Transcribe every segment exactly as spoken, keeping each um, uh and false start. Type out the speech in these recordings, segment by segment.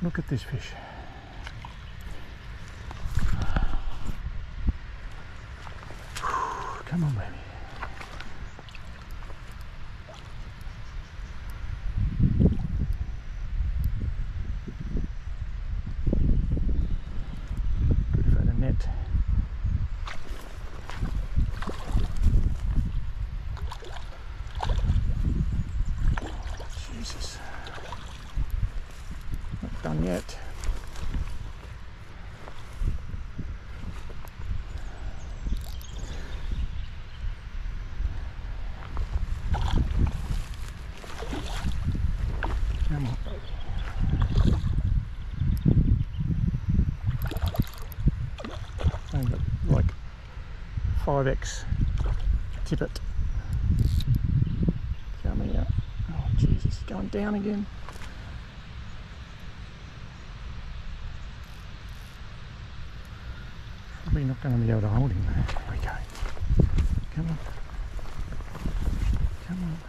Look at this fish. Come on, baby. Good for the net. Jesus. Not done yet. Come on, baby. I've got like five X tippet. Come here. Oh Jesus, it's going down again. Probably not going to be able to hold him. There we go. Come on. Come on.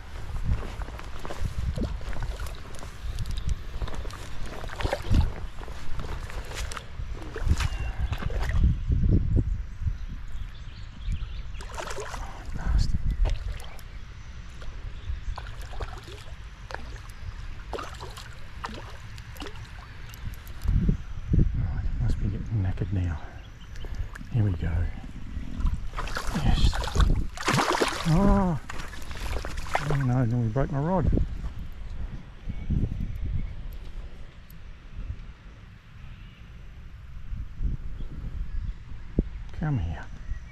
Knackered now. Here we go. Yes. Oh, oh no, then we broke my rod. Come here.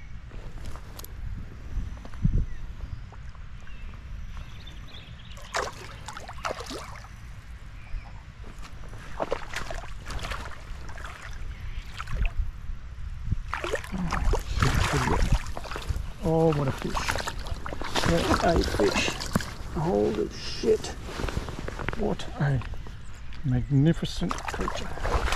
Oh, what a fish. What a fish. Holy shit. What a magnificent creature.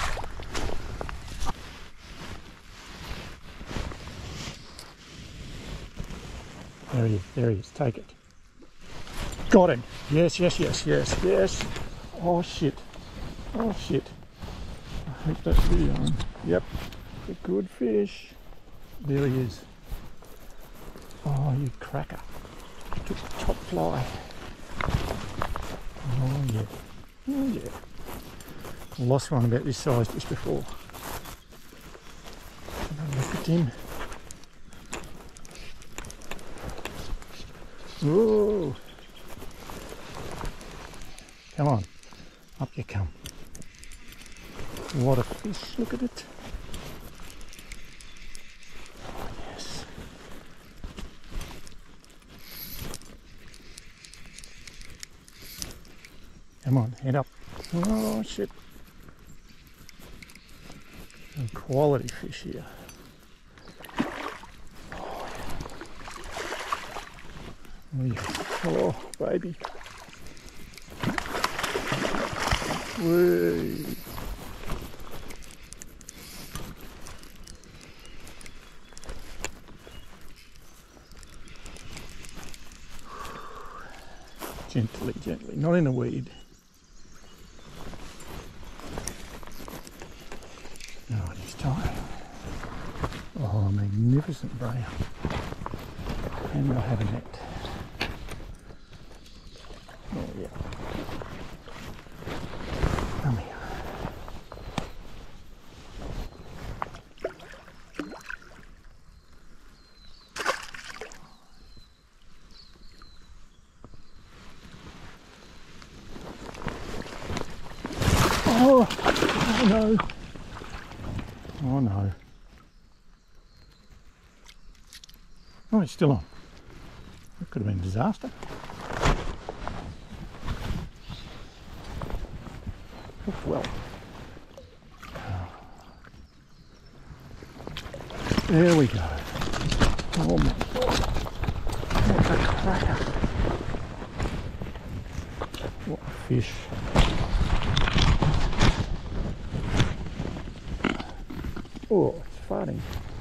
There he is, there he is, take it. Got him. Yes, yes, yes, yes, yes. Oh shit. Oh shit. I hope that's video on. Yep. A good fish. There he is. Oh, you cracker. Took the top fly. Oh yeah. Oh yeah. I lost one about this size just before. Look at him. Whoa. Come on. Up you come. What a fish. Look at it. Come on, head up. Oh shit. Some quality fish here. Oh, yeah. Oh baby. Whee. Gently, gently, not in a weed. Oh, he's tired. Oh, magnificent brown. And we'll have a net. Oh, yeah. Come here. Oh, oh no. Oh no. Oh, it's still on. That could have been a disaster. Hooked well. There we go. Oh my god. What a cracker. What a fish. Oh, it's farting.